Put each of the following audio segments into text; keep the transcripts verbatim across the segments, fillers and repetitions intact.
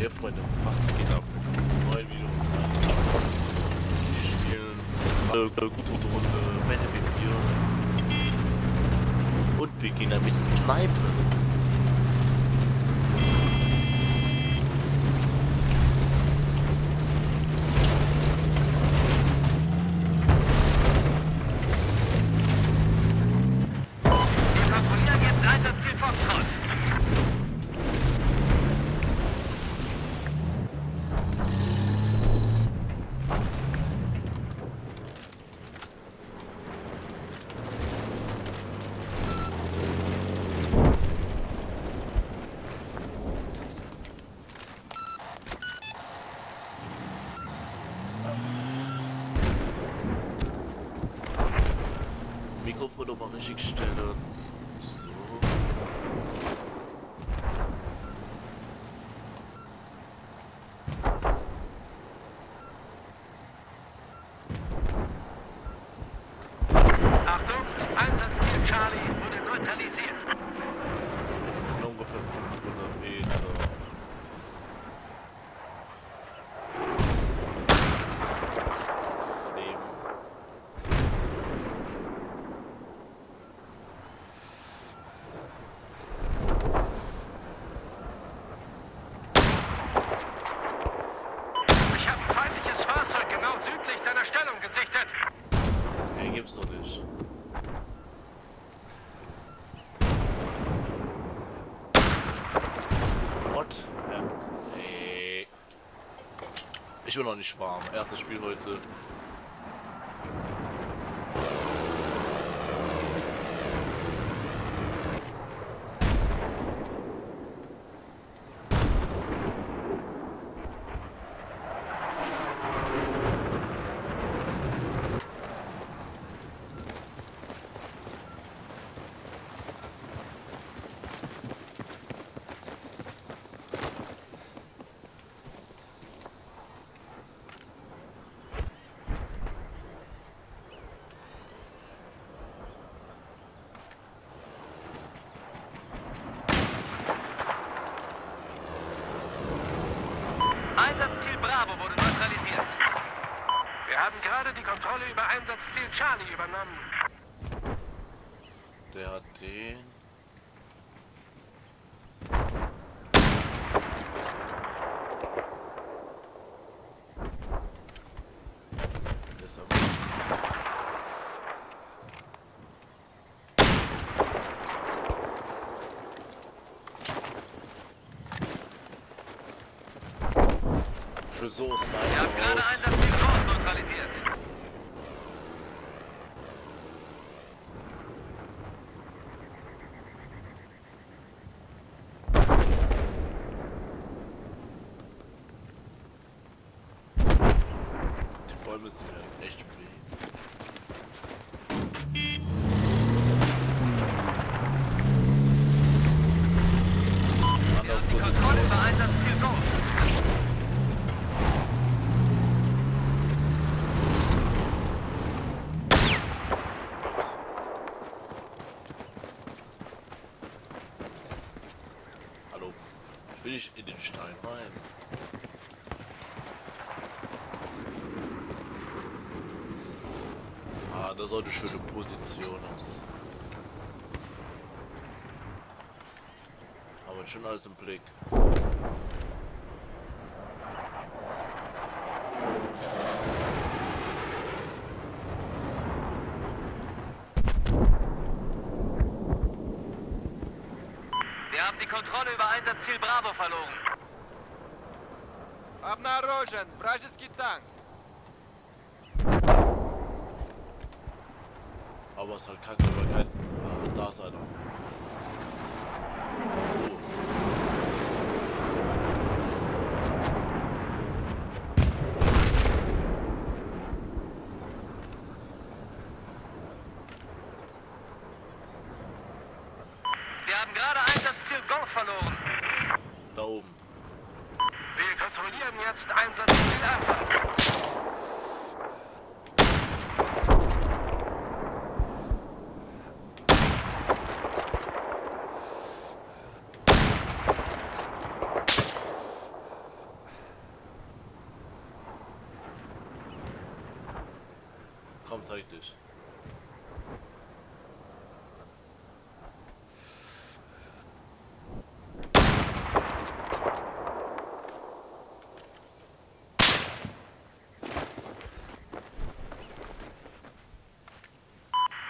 Ja, Freunde, was geht ab? Neue Video. Wir spielen eine gute Runde Battlefield vier. Und wir gehen ein bisschen snipen. Mikrofon nochmal richtig stellen. So. Achtung, Einsatzziel Charlie wurde neutralisiert. Das sind ungefähr fünfhundert Meter. Gibt's doch nicht. What? Ja. Hey. Ich bin noch nicht warm. Erstes Spiel heute. Einsatzziel Bravo wurde neutralisiert. Wir haben gerade die Kontrolle über Einsatzziel Charlie übernommen. Der hat den. Der ist aber. Für so Sniper. Wir haben gerade Einsatzziel Nord neutralisiert. Die Bäume sind ja echt weh. Wir haben die Kontrolle über Einsatzziel Nord. Will ich in den Stein rein? Ah, da sollte ich für eine Position aus. Aber schon alles im Blick. Wir haben die Kontrolle über Einsatzziel Bravo verloren. Обнаружен вражеский танк. Aber es ist halt kacke, weil kein... Ah, da ist einer. Oh. Wir haben gerade Einsatzziel Golf verloren. Da oben. Wir kontrollieren jetzt Einsatzziel Alpha.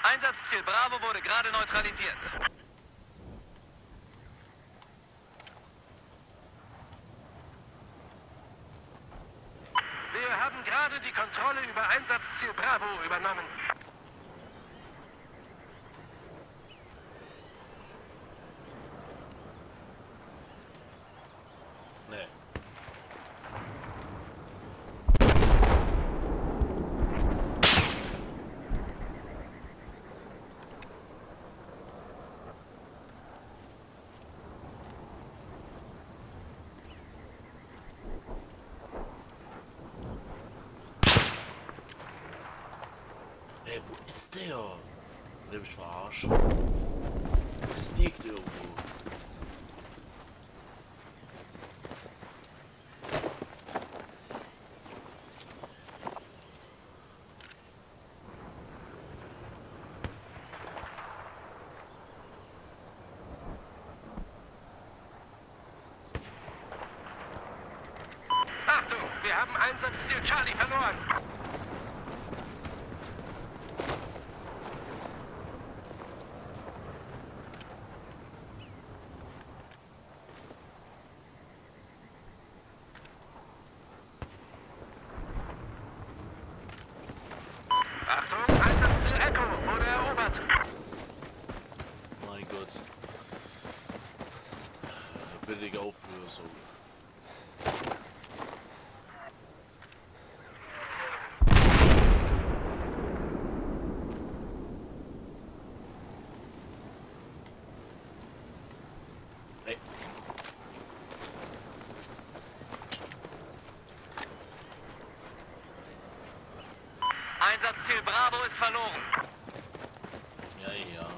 Einsatzziel Bravo wurde gerade neutralisiert. Wir haben gerade die Kontrolle über Einsatzziel Bravo übernommen. Nee. Ey, wo ist der? Will der mich verarschen? Das liegt irgendwo. Achtung, wir haben Einsatzziel Charlie verloren. Achtung, Einsatzziel Echo wurde erobert. Mein Gott. Billige Auflösung. Ey. Einsatzziel Bravo ist verloren. Ja, ja.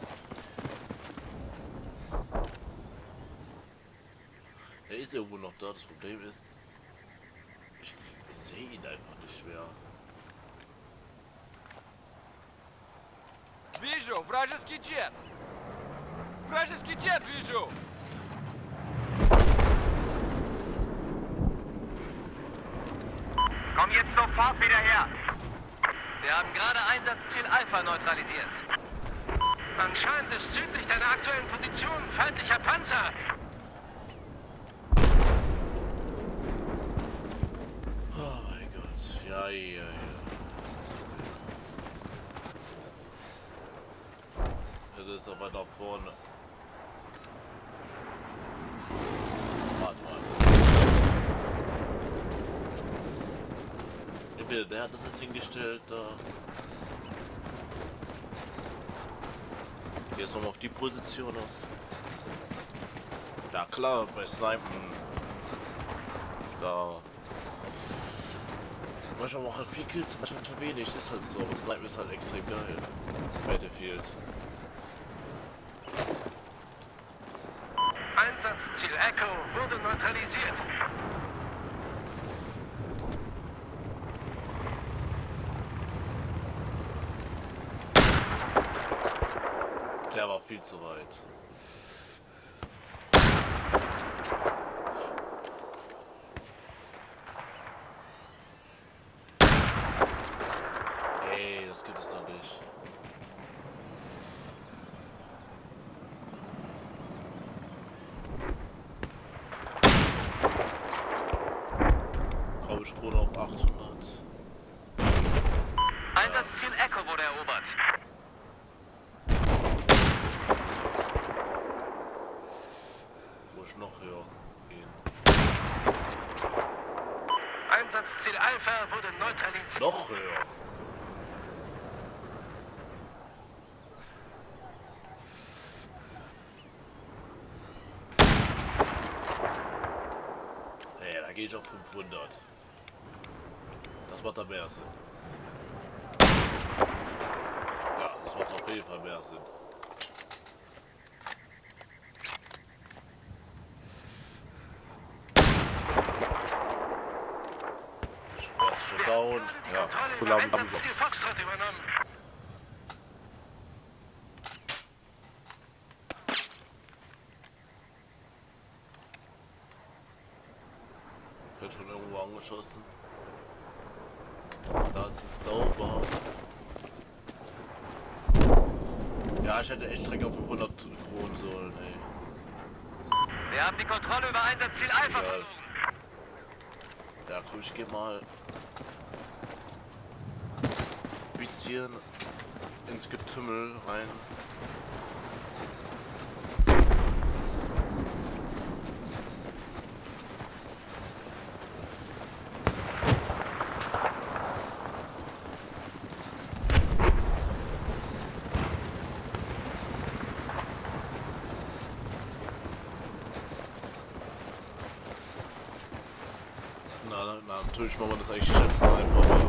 Er ist irgendwo noch da. Das Problem ist, ich, ich sehe ihn einfach nicht mehr. Вижу, вражеский джет! Вражеский джет вижу! Komm jetzt sofort wieder her. Wir haben gerade Einsatzziel Alpha neutralisiert. Anscheinend ist südlich deiner aktuellen Position ein feindlicher Panzer. Oh mein Gott. Ja, ja, ja. Das ist aber nach vorne. Warte mal. Der hat das jetzt hingestellt, da. Jetzt nochmal auf die Position aus. Ja klar, bei Snipen. Da. Manchmal macht halt viel Kills, manchmal wenig, ist halt so. Aber Snipen ist halt extrem geil. Battlefield. Einsatzziel Echo wurde neutralisiert. Der war viel zu weit. Ey, das gibt es doch nicht. Graubeskrone auf achthundert. Einsatzziel Echo wurde erobert. Muss noch höher gehen. Einsatzziel Alpha wurde neutralisiert. Noch höher. Hey, da gehe ich auf fünfhundert. Das macht da mehr Sinn. Ja, das macht auf jeden Fall mehr Sinn. Er ist schon down. Ja, so langsam. Einsatzziel Foxtrot übernommen. Wird von irgendwo angeschossen. Da ist es sauber. Ja, ich hätte echt direkt auf fünfhundert Kronen sollen, ey. Wir haben die Kontrolle über Einsatzziel Alpha Ja. verloren. Ja, komm, ich geh mal ein bisschen ins Getümmel rein. Na, na, natürlich machen wir das eigentlich schätzen einfach, aber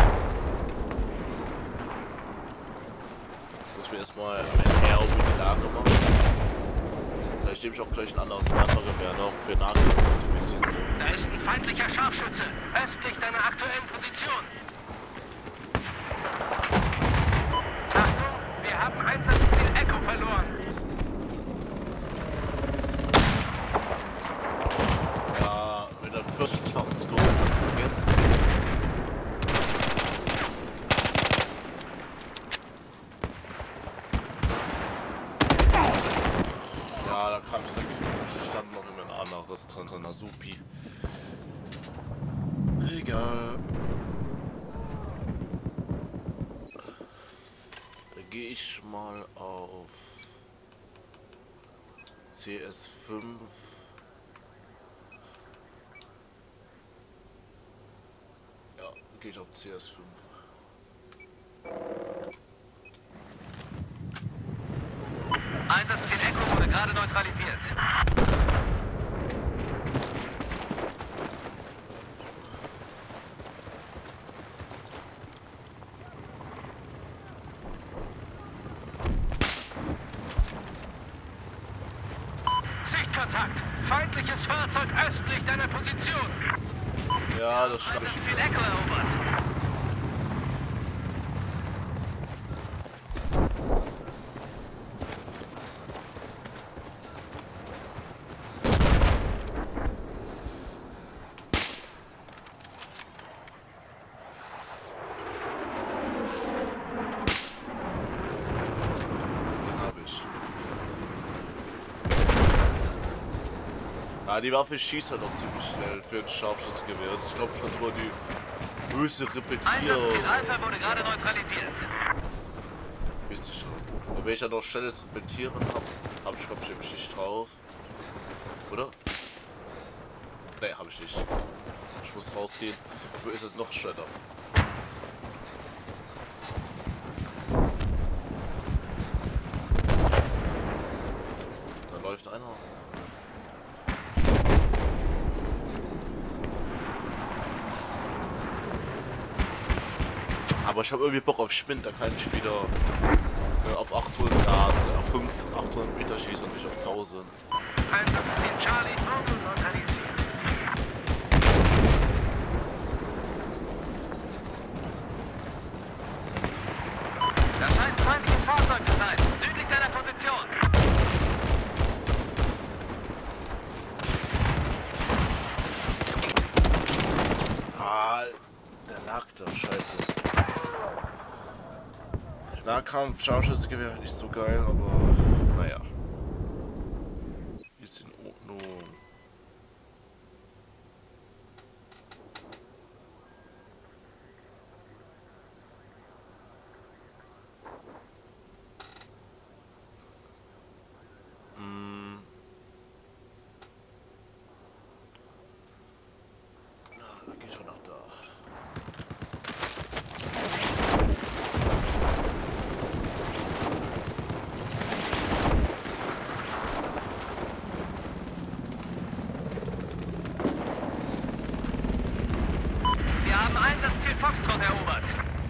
muss mir erstmal her über die Lage machen. Vielleicht nehme ich auch gleich ein anderes Sniper-Gewehr noch für Nahkampf ein bisschen so. Da ist ein feindlicher Scharfschütze, östlich deiner aktuellen Position. Achtung, wir haben Einsatzziel Echo verloren. Ja, mit einem vierzigfachen Scope kannst du vergessen. Ja, da kam ich da stand noch immer ein anderes drin, so einer Supi. Egal. Da gehe ich mal auf C S fünf. Ja, gehe ich auf C S fünf. Einsatzziel Echo wurde gerade neutralisiert. Sichtkontakt! Feindliches Fahrzeug östlich deiner Position! Ja, das schnapp ich. Einsatzziel Echo erobert. Ja, die Waffe schießt halt auch ziemlich schnell für ein Scharfschützengewehr. Ich glaube, ich versuche die höchste Repetierung. Einsatzziel Alpha wurde gerade neutralisiert. Wisst ihr schon. Und wenn ich ja noch schnelles Repetieren habe, habe ich glaube ich nämlich nicht drauf. Oder? Ne, habe ich nicht. Ich muss rausgehen. Dafür ist es noch schneller. Da läuft einer. Aber ich habe irgendwie Bock auf Spind, da kann ich wieder äh, auf achthundert, ja, also auf fünf, achthundert Meter schießen und nicht auf tausend. Einsatzziel Charlie Auto neutralisiert. Das scheint ein feindliches Fahrzeug zu sein, südlich deiner Position. Ah, der lag da, scheiße. Nahkampf, Scharfschützengewehr nicht so geil, aber naja. Ist in Ordnung. Hm. Na, dann geht schon nach da. Wir haben Einsatzziel Foxtrot erobert.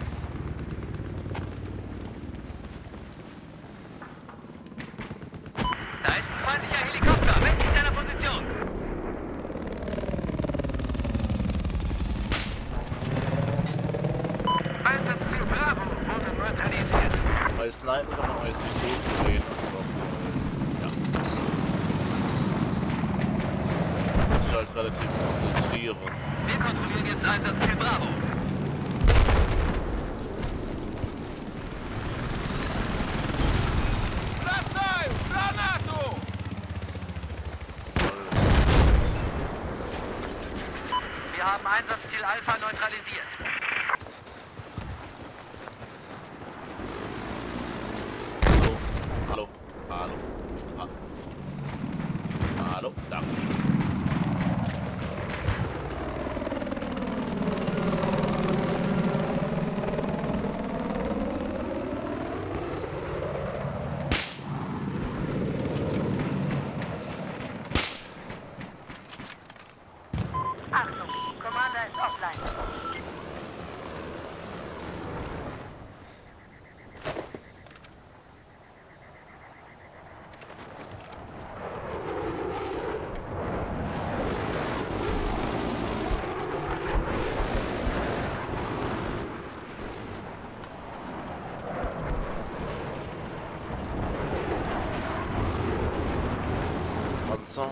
Da ist ein feindlicher Helikopter, westlich deiner Position. Einsatzziel Bravo wurde neutralisiert. Bei Snipen kann man jetzt nicht so drehen, aber ja. Muss ich halt relativ konzentrieren. Wir kontrollieren jetzt Einsatzziel Bravo. haben Einsatzziel Alpha neutralisiert. Hallo, hallo, hallo. Ha hallo, Dankeschön. Achtung, Commander ist offline. Panzer.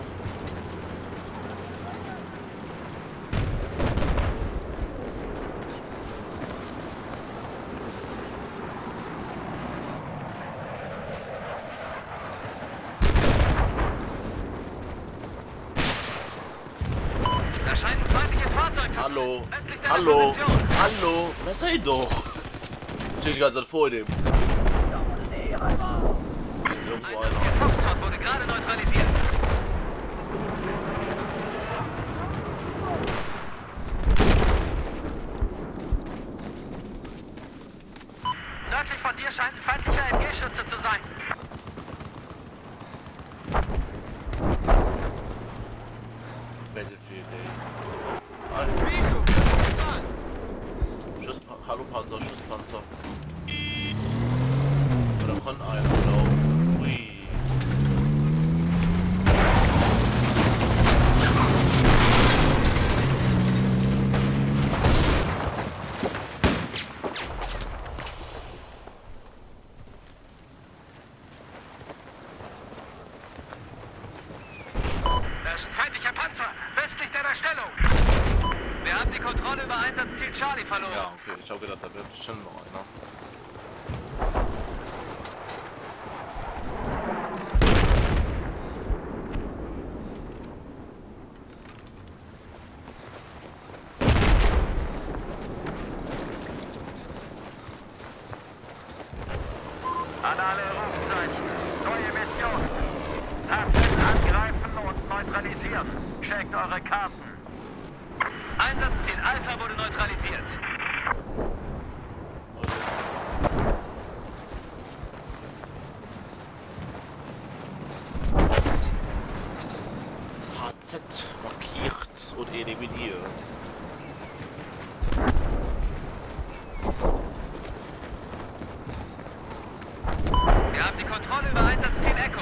Da scheint ein feindliches Fahrzeug zu Hallo, sein. Östlich deiner hallo, Position. hallo, was seid ihr doch? Stehe ich gerade vor dem. Hier ist irgendwo einer. Einsatzziel Foxtrot wurde gerade neutralisiert. Nördlich von dir scheint ein feindlicher M G-Schütze zu sein. Battlefield, ey. Hi. Вижу! Встань! Schuss, hallo Panzer, Schusspanzer. Oder kommt einer, genau. Ui. Da ist ein feindlicher Panzer, westlich deiner Stellung. Wir haben die Kontrolle über Einsatzziel Charlie verloren. Ja, okay, ich hab gedacht, da wird bestimmt noch einer. An alle Rufzeichen. Neue Mission. Tatsächlich angreifen und neutralisieren. Checkt eure Karten. Einsatzziel Alpha wurde neutralisiert. H Z markiert und eliminiert. Wir haben die Kontrolle über Einsatzziel Echo.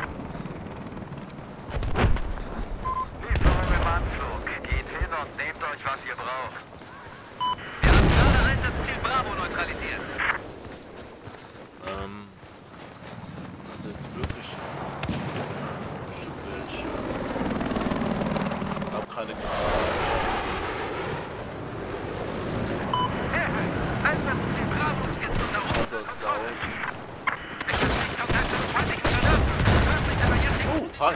Lieferung im Anflug. Geht hin und nehmt euch, was ihr braucht. Wir haben gerade Einsatzziel Bravo neutralisiert. Ähm. Also jetzt wirklich. Bestimmt welche. Ich hab keine Karte. Hilfe! Einsatzziel Bravo ist jetzt unter uns. Das ist down. Ich habe nicht Kontakt zu feindlichen Soldaten. Nördlich aber jetzt Oh, hi.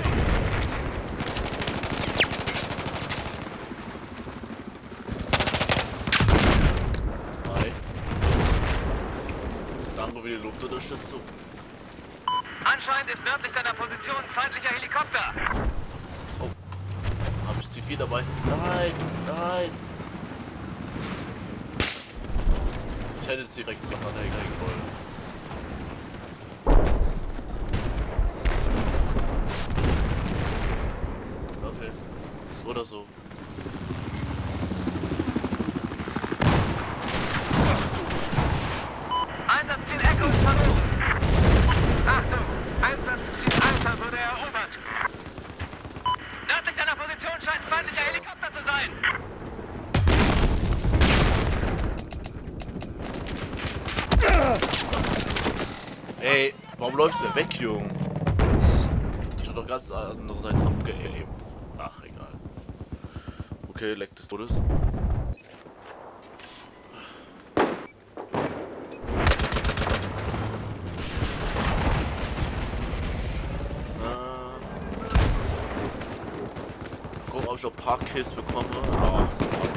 Hi. Danke für die Luftunterstützung. Anscheinend ist nördlich deiner Position ein feindlicher Helikopter. Oh. Habe ich C vier dabei? Nein, nein. Ich hätte jetzt direkt noch anhängen wollen. Okay. Oder so. Einsatzziel Echo ist verloren. Achtung! Einsatzziel Alpha wurde erobert. Nördlich deiner Position scheint ein feindlicher Helikopter zu sein. Ey, warum läufst du denn weg, Junge? Ich hab doch ganz andere Seite abgehebt. Ach, egal. Okay, Leck des Todes. Gucken, ob ich noch ein paar Kills bekomme. Aber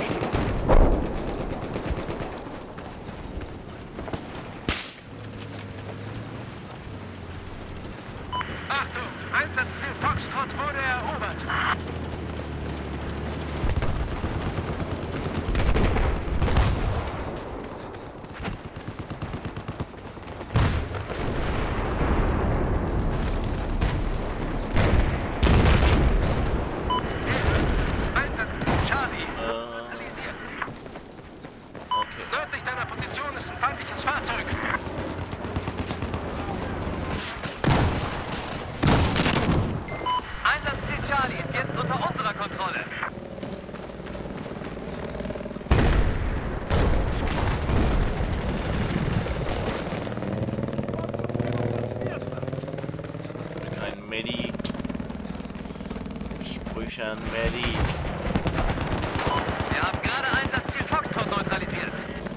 Brüchen, Medi. Wir haben gerade Einsatzziel Foxtrot neutralisiert.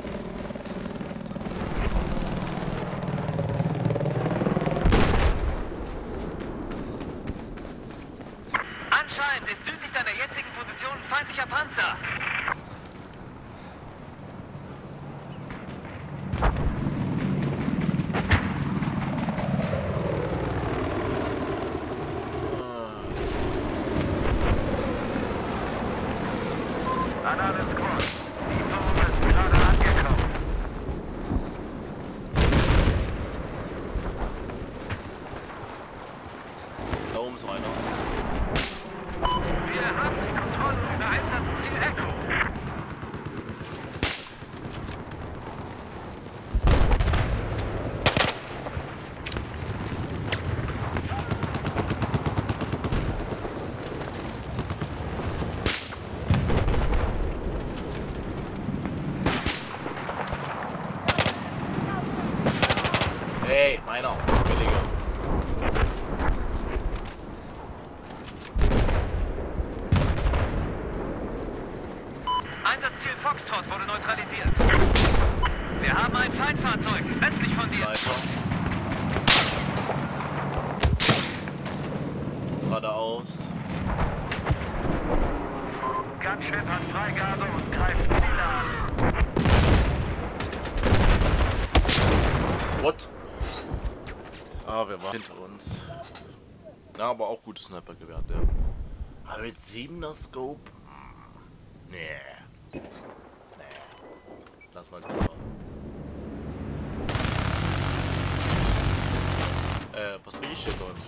Anscheinend ist südlich deiner jetzigen Position ein feindlicher Panzer. An alle Squads. Die Form ist gerade angekommen. Da oben ist einer. Wir haben die Kontrolle über Einsatzziel Echo. Hey, meiner. Billige. Einsatzziel Foxtrot wurde neutralisiert. Wir haben ein Feindfahrzeug östlich von dir. Sniper. Geradeaus. Gunship hat Freigabe und greift Ziele an. What? Ah, wer war hinter uns? Na, aber auch gutes Sniper-Gewehr, der. Aber mit siebener Scope? Hm. Nee. Nee. Lass mal drüber. Äh, was will ich hier drin?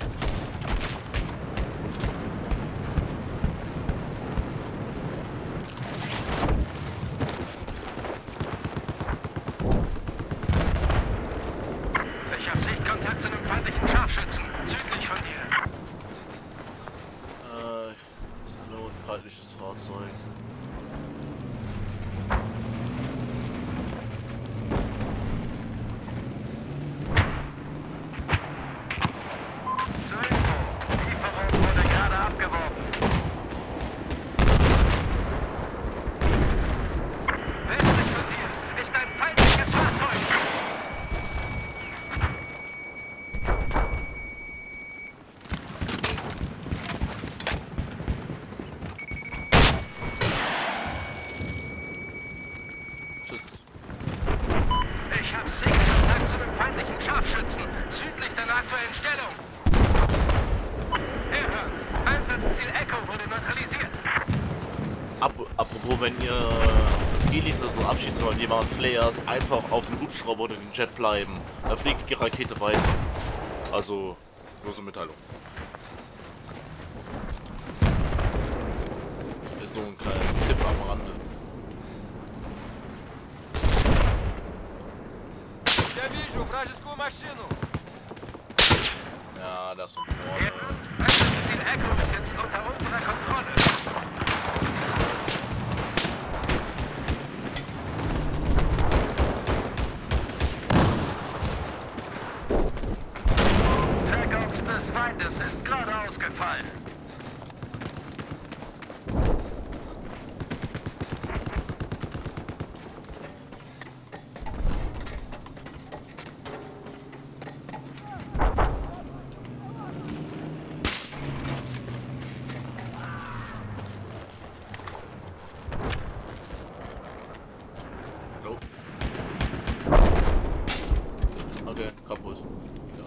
Ich habe Sichtkontakt zu einem feindlichen Scharfschützen, südlich von dir. Äh, ist nur ein feindliches Fahrzeug. Zur Info, Lieferung wurde gerade abgeworfen. Westlich von dir ist ein feindliches Fahrzeug. Tschüss. Ich habe Sichtkontakt zu einem feindlichen Scharfschützen, südlich deiner aktuellen Stellung. Irre, Einsatzziel Echo wurde neutralisiert. Ap apropos, wenn ihr Helis oder so abschießen wollt, jemand Flares, einfach auf den Hubschrauber oder den Jet bleiben. Da fliegt die Rakete weiter. Also, nur so Mitteilung. Ist so ein kleiner Tipp am Rande. Я вижу вражескую машину. Ja, das und Ja, vorne. Einsatzziel Echo ist jetzt unter unserer Kontrolle. Tagops des Feindes ist gerade ausgefallen. Hallo? Okay, kaputt. Ja.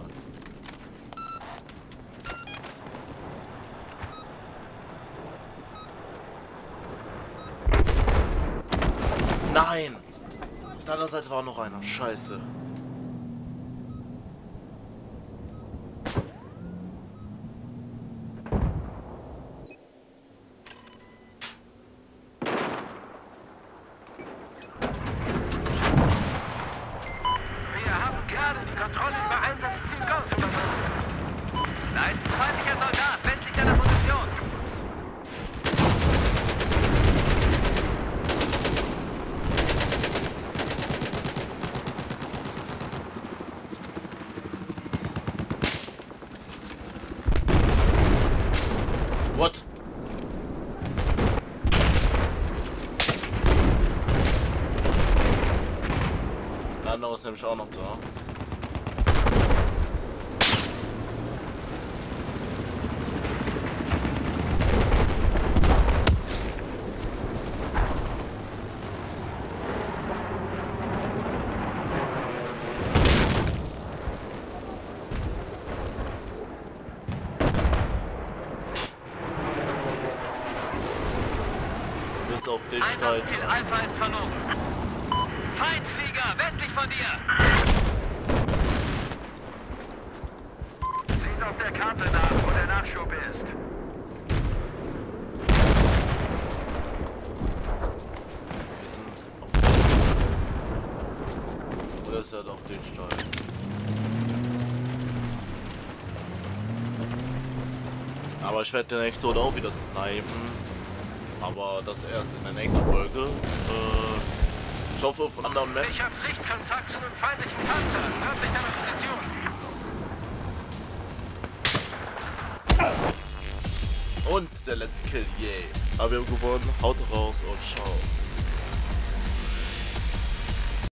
Nein! Auf der anderen Seite war noch einer. Scheiße. Wir haben gerade die Kontrolle über Einsatzziel Golf übernommen. Da ist ein feindlicher Soldat westlich deiner Position. What? ist nämlich auch noch da. Auf den Stein. Einsatzziel Alpha ist verloren. Feindflieger, westlich von dir. Sieht auf der Karte nach, wo der Nachschub ist. Wir sind auf Oder ist er auf den Stein? Aber ich werde den nächsten oder auch wieder snipen. Aber das erst in der nächsten Folge. Äh, ich hoffe von anderen Menschen. Ich habe Sichtkontakt zu einem feindlichen Panzer. Nördlich deiner Position. Und der letzte Kill, yay. Aber wir haben gewonnen. Haut raus und ciao.